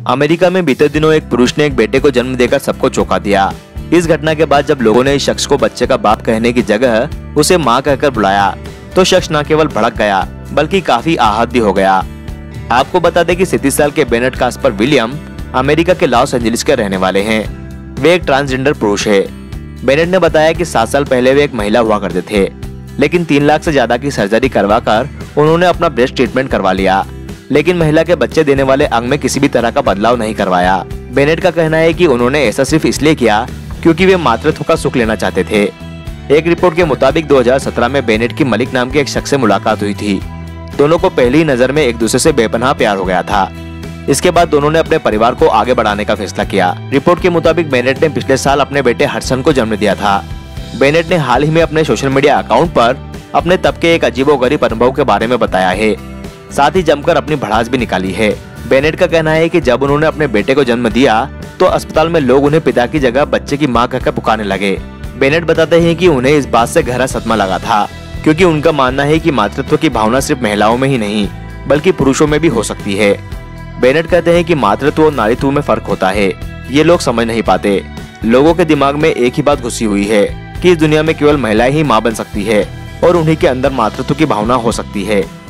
America में बीते दिनों एक पुरुष ने एक बेटे को जन्म देकर सबको चौंका दिया। इस घटना के बाद जब लोगों ने इस शख्स को बच्चे का बाप कहने की जगह उसे मां कहकर बुलाया तो शख्स न केवल भड़क गया बल्कि काफी आहत भी हो गया। आपको बता दें कि 37 साल के बेनेट कास्पर विलियम अमेरिका के लॉस एंजलिस के रहने वाले हैं। वे एक ट्रांसजेंडर पुरुष है। बेनेट ने बताया कि 7 साल पहले वे एक महिला हुआ करते थे, लेकिन 3 लाख से ज्यादा की सर्जरी करवाकर उन्होंने अपना ब्रेस्ट ट्रीटमेंट करवा लिया, लेकिन महिला के बच्चे देने वाले अंग में किसी भी तरह का बदलाव नहीं करवाया। बेनेट का कहना है कि उन्होंने ऐसा सिर्फ इसलिए किया क्योंकि वे मातृत्व का सुख लेना चाहते थे। एक रिपोर्ट के मुताबिक 2017 में बेनेट की मलिक नाम के एक शख्स से मुलाकात हुई थी। दोनों को पहली नजर में एक दूसरे से बेपनाह प्यार हो गया था। इसके बाद दोनों ने अपने परिवार को आगे बढ़ाने का फैसला किया। रिपोर्ट के मुताबिक बेनेट ने पिछले साल अपने बेटे हडसन को जन्म दिया था। बेनेट ने हाल ही में अपने सोशल मीडिया अकाउंट पर अपने तब के एक अजीबोगरीब अनुभव के बारे में बताया है, साथ ही जमकर अपनी भड़ास भी निकाली है। बेनेट का कहना है कि जब उन्होंने अपने बेटे को जन्म दिया तो अस्पताल में लोग उन्हें पिता की जगह बच्चे की मां कहकर पुकारने लगे। बेनेट बताते हैं कि उन्हें इस बात से गहरा सदमा लगा था, क्योंकि उनका मानना है कि मातृत्व की भावना सिर्फ महिलाओं में ही नहीं बल्कि पुरुषों में भी हो सकती है। बेनेट कहते हैं कि मातृत्व और नारीत्व में फर्क होता है, ये लोग समझ नहीं पाते। लोगों के दिमाग में एक ही बात घुसी हुई है कि इस दुनिया में केवल महिलाएं ही मां बन सकती है और उन्हीं के अंदर मातृत्व की भावना हो सकती है।